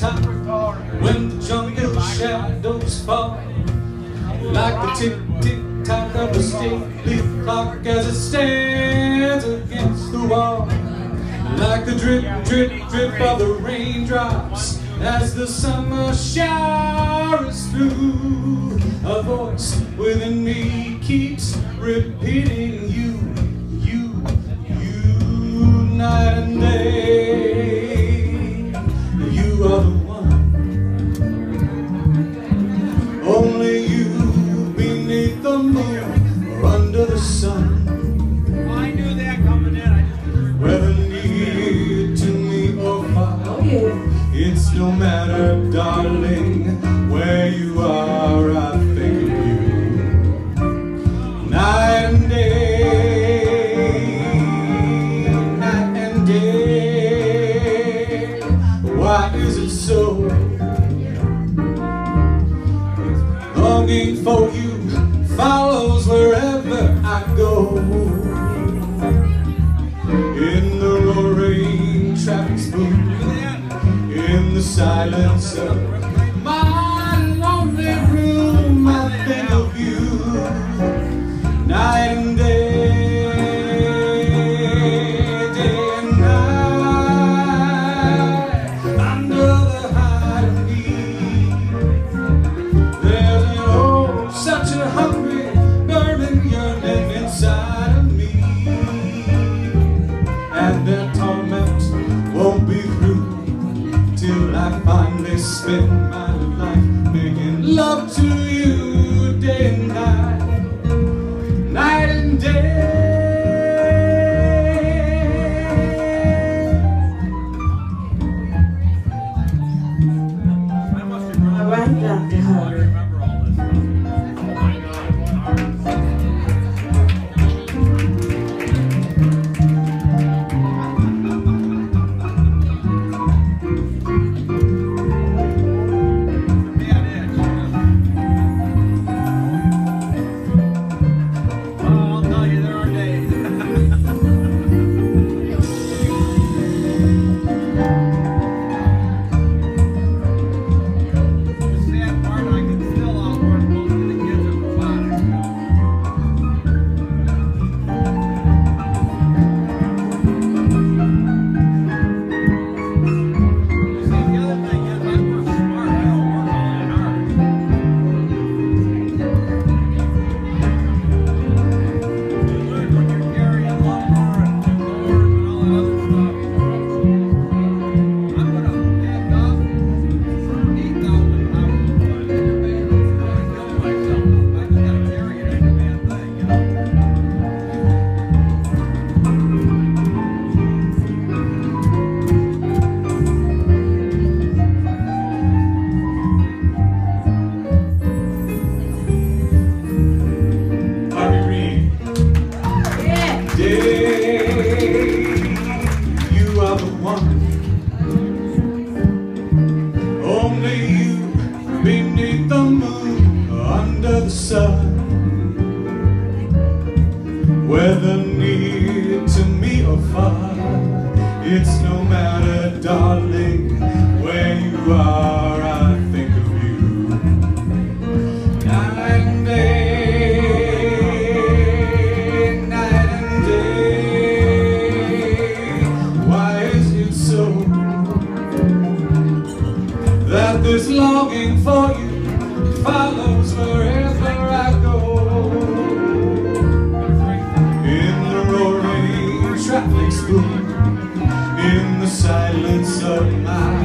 top, when the jungle shadows fall, like the tick-tick-tock of a stately clock as it stands against the wall, like the drip-drip-drip of the raindrops as the summer showers through. A voice within me keeps repeating you, night and day. You are the one, only you, beneath the moon or under the sun. I knew that coming in. Whether near to me or far, it's no matter, darling, where you are, I think of you. Night and day, why is it so? Longing for you follows wherever I go. In the roaring traffic's boom, in the silence of my lonely room, I think of you. Night and day, day and night, under the high heat. There's an oh, such a hungry, burning yearning inside of me, and their torment won't be through till I finally spend my life making love to you day and night, night and day. All right, Dr. Hubbard. Remember all this stuff. Beneath the moon, under the sun, whether near to me or far, it's no matter, darling, where you are, I think of you. Night and day, night and day, why is it so that this longing for you follows wherever I go? In the roaring traffic's boom, in the silence of my